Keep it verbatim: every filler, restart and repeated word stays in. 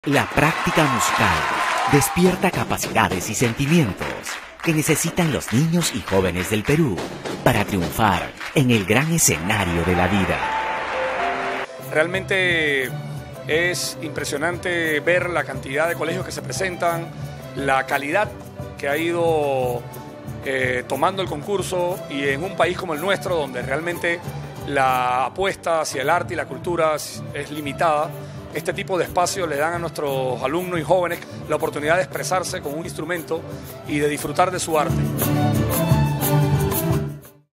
La práctica musical despierta capacidades y sentimientos que necesitan los niños y jóvenes del Perú para triunfar en el gran escenario de la vida. Realmente es impresionante ver la cantidad de colegios que se presentan, la calidad que ha ido eh, tomando el concurso, y en un país como el nuestro, donde realmente la apuesta hacia el arte y la cultura es, es limitada, este tipo de espacios le dan a nuestros alumnos y jóvenes la oportunidad de expresarse con un instrumento y de disfrutar de su arte.